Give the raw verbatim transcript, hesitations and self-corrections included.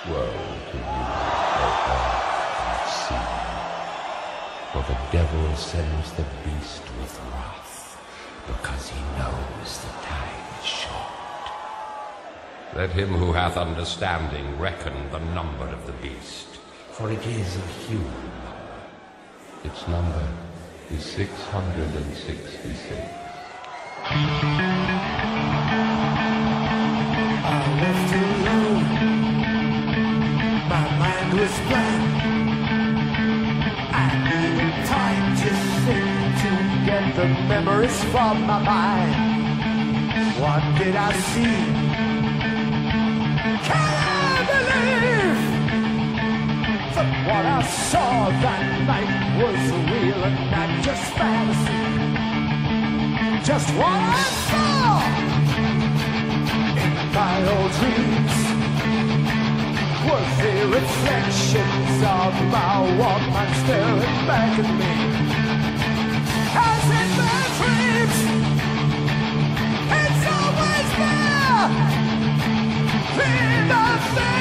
Woe to you, O earth and sea, for the devil sends the beast with wrath, because he knows the time is short. Let him who hath understanding reckon the number of the beast, for it is a human number. Its number is six hundred and sixty-six. I left alone. My mind was blank. I needed time to think, to get the memories from my mind. What did I see? Can I believe that what I saw that night was real and not just fantasy? Just what I saw in my old dreams was the reflections of my Walkman staring back at me. As in my dreams, it's always there, in the